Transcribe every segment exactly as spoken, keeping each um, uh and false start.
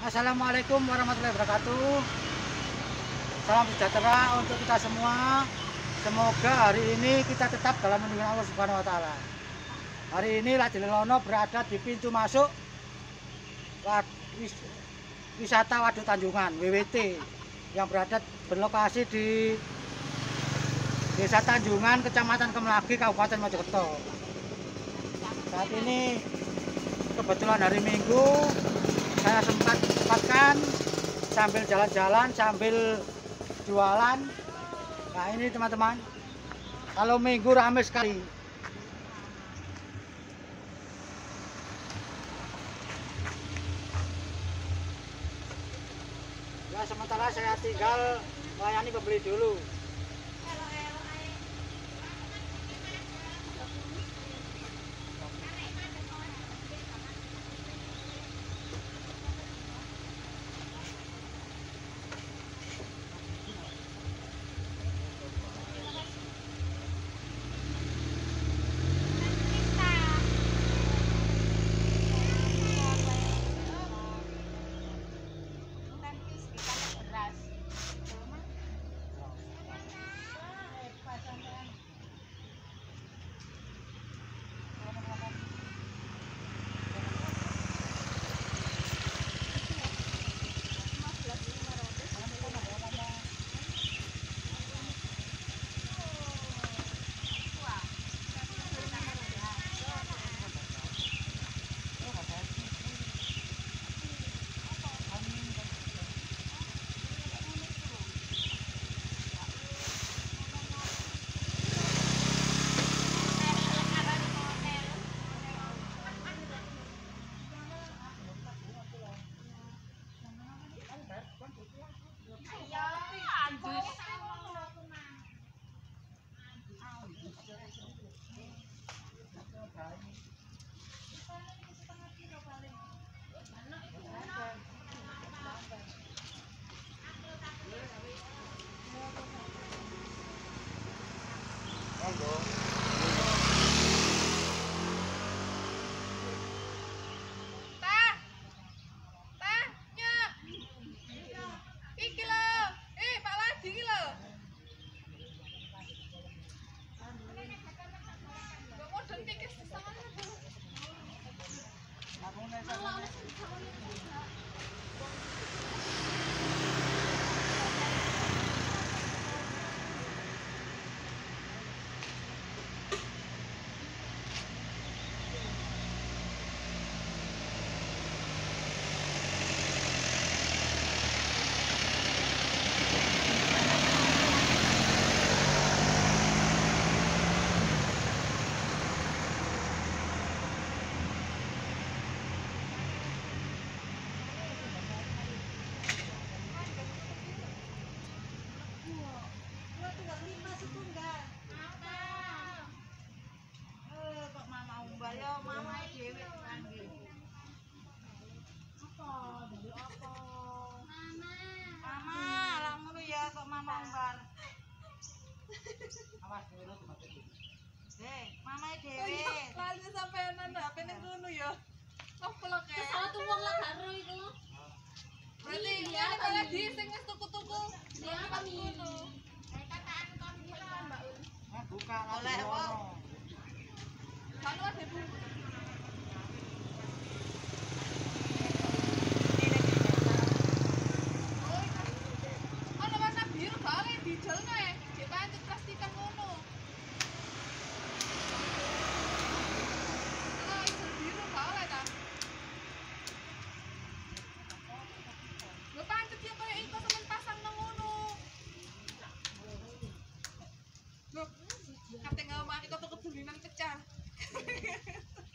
Assalamualaikum warahmatullahi wabarakatuh. Salam sejahtera untuk kita semua. Semoga hari ini kita tetap dalam lindungan Allah Subhanahu wa taala. Hari ini Lajeng Lelono berada di pintu masuk wisata Waduk Tanjungan W W T yang berada berlokasi di Desa Tanjungan, Kecamatan Kemelagi, Kabupaten Mojokerto. Saat ini kebetulan hari Minggu, saya sempat sempatkan sambil jalan-jalan, sambil jualan. Nah ini teman-teman, kalau Minggu ramai sekali. Ya sementara saya tinggal melayani pembeli dulu. Mamae dhewe. Lali sampean ndak pengen ngono ya. Oplok e. Satu wong lah karo iku. Berarti ya malah di sing wis tuku-tuku. Ya kami. Buka Oleh wong. Kalau ada bu. Ono warna biru bae dijelno e. Jek pancet plastikan ngono. Loh, kate ngomong iki kok kedulinan pecah.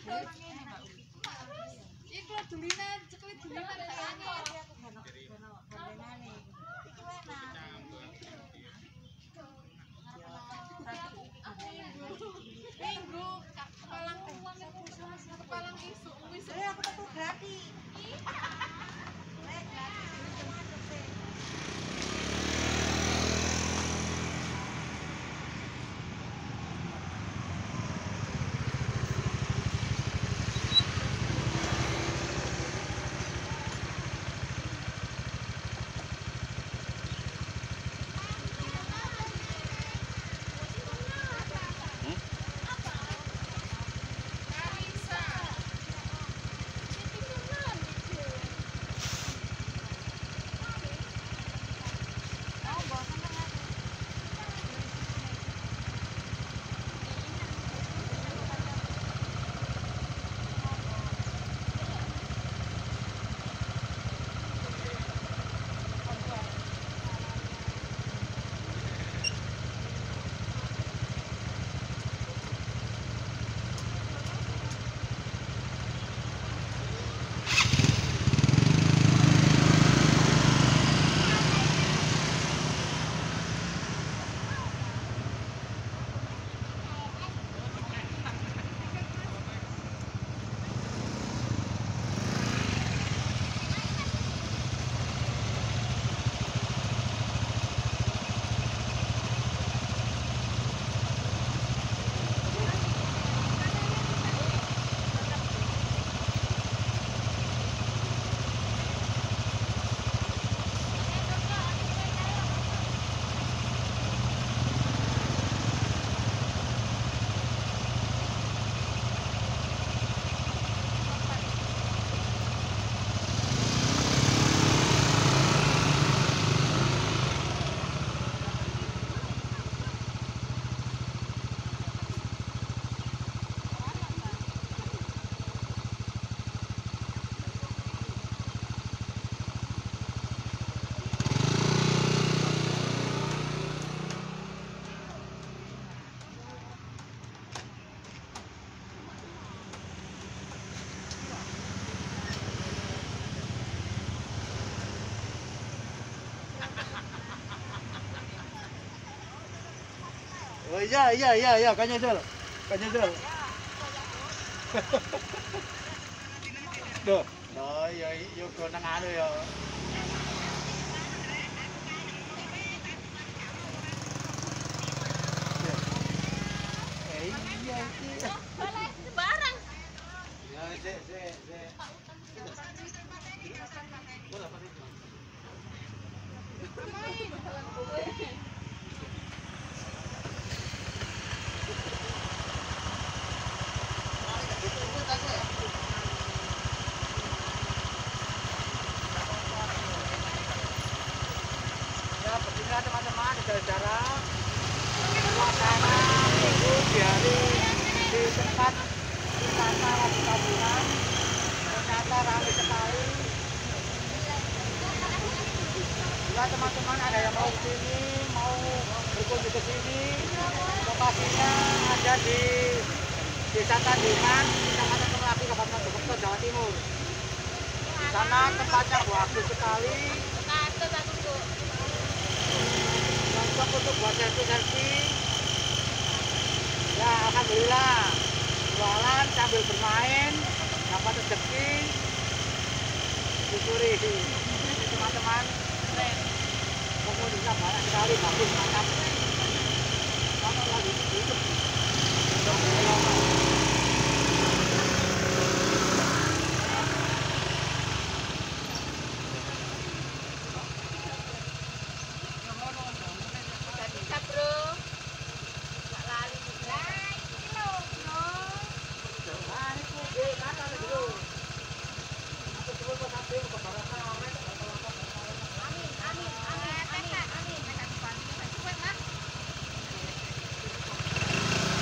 Iku duline ceklit duline kayane. Minggu kepalang uang kepalang isu wis aku tuh gratis. Oh iya iya iya iya kan nyusul. Kan nyusul. Duh, oh iya yo go nang anu ya. Eh iya iki. Boleh barang. Ya sik sik sik. Ya beginilah teman-teman saudara suasana minggu di hari di tempat wisata Watu Taburan ternyata ramai sekali. Bila teman-teman ada yang mau sini, mau berkunjung ke sini, lokasinya ada di Desa Tandingan, Kecamatan Merapi, Kabupaten Mojokerto, Jawa Timur. Di sana tempatnya bagus sekali. Kartu aku tuh. Cocok untuk buat selfie-selfie. Ya alhamdulillah, jualan sambil bermain, dapat rezeki, syukuri. Ini teman-teman, komunitasnya banyak sekali, bagus, mantap. Kalau lagi hidup, Bisa bro. Gak lali juga. nah ini tuh, di mana nih dulu? Aku coba buat sampai ke barang sampai. Amin, amin, amin, amin, amin. Mereka dibantu, mereka kuat, Mas.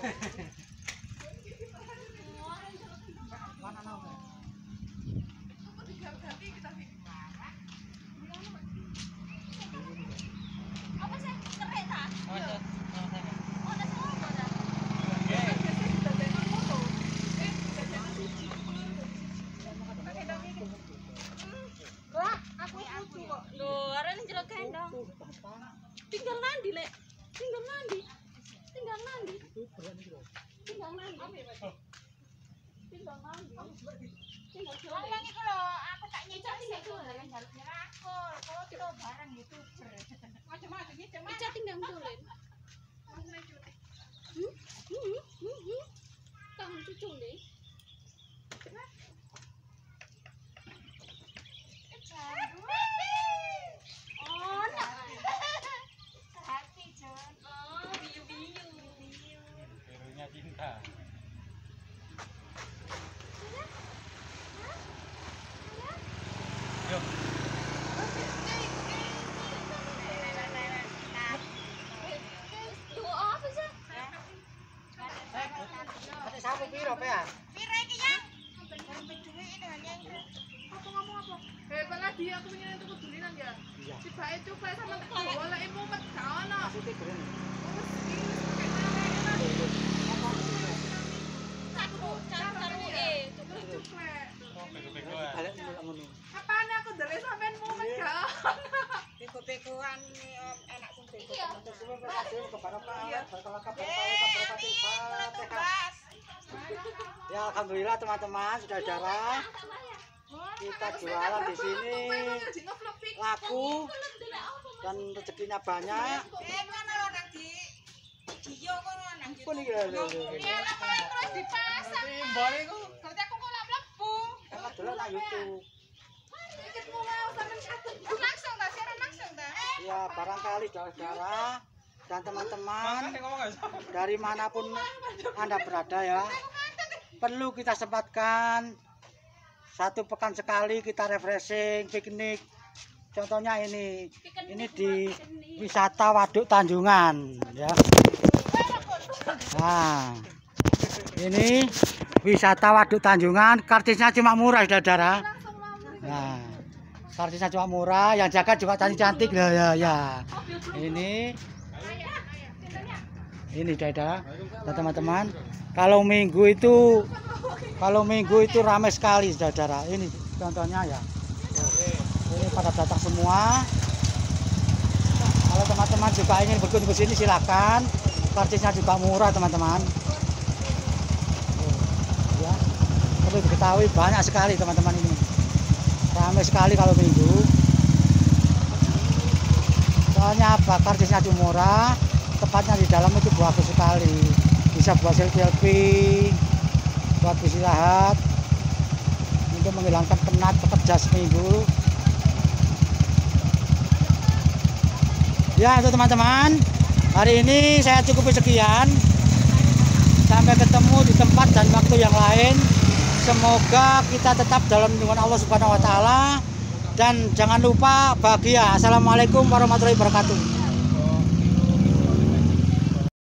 Mana nama? Apa sih? Kereta? Oh, itu. Oh, ada semua dah. Wah, aku lucu kok. Loh, arek ning jero gendong. Tinggal nandi, Lek. Tinggal nandi. Tinggal nandi. Tinggal nandi. Tinggal nandi. Tinggal jualan. Wong iku lho, aku tak nyicak tinggal jualan jaluk nyerakul, foto barang YouTuber. Macam-macam nyicak. Nyicak tinggal jualan. Hmm? Hmm? Hmm? Hmm? Kamu cucu nih. Oh, nak. Hati, Jon. Oh, biu-biu. Birunya cinta. Yuk. Tuh, apa sih? Ada sapu piro pe ya? Pira iki yang? Sampai duit ini hanya apa ngomong apa? Eh, malah dia aku pengen tuku dulinan ya. Iya. Coba coba sama tak bola ibu met gak ono. Maksudnya keren. Caru, caru eh. Bego-begoan. Balik mulak ngono. Apaan aku dari sampean mumet gak ono. Bego-begoan nih om enak sing bego. Iya. Coba berhasil kebarokah, berkah kabar Ya, alhamdulillah teman-teman, saudara-saudara. Kita jualan di sini laku dan rezekinya banyak. Eh mana lo nang di Dio kono nang Pun iki lho. Ya lah kalau terus dipasang. Timbal iku. Berarti aku kok lak mlebu. Kita dolan nang YouTube. Dikit mau sampean satu. Langsung ta, siaran langsung ta. Ya, barangkali saudara-saudara dan teman-teman Makanya ngomong gak usah. dari manapun Anda berada ya, perlu kita sempatkan satu pekan sekali kita refreshing, piknik. Contohnya ini, ini di wisata Waduk Tanjungan ya. Nah, ini wisata Waduk Tanjungan, kartisnya cuma murah saudara. Nah, kartisnya cuma murah, yang jaga juga cantik-cantik ya ya ya. Ini ini saudara dan teman-teman, kalau minggu itu kalau minggu itu ramai sekali saudara. Ini contohnya ya, ini pada datang semua. Kalau teman-teman juga ingin berkunjung ke sini silakan, karcisnya juga murah teman-teman. Ya, perlu diketahui banyak sekali teman-teman, ini ramai sekali kalau minggu. Soalnya apa, karcisnya cuma murah, tempatnya di dalam itu bagus sekali, bisa buat selfie, buat istirahat, untuk menghilangkan penat pekerja seminggu. Ya itu teman-teman, hari ini saya cukupi sekian. Sampai ketemu di tempat dan waktu yang lain. Semoga kita tetap dalam lindungan Allah Subhanahu wa taala, dan jangan lupa bahagia. Assalamualaikum warahmatullahi wabarakatuh.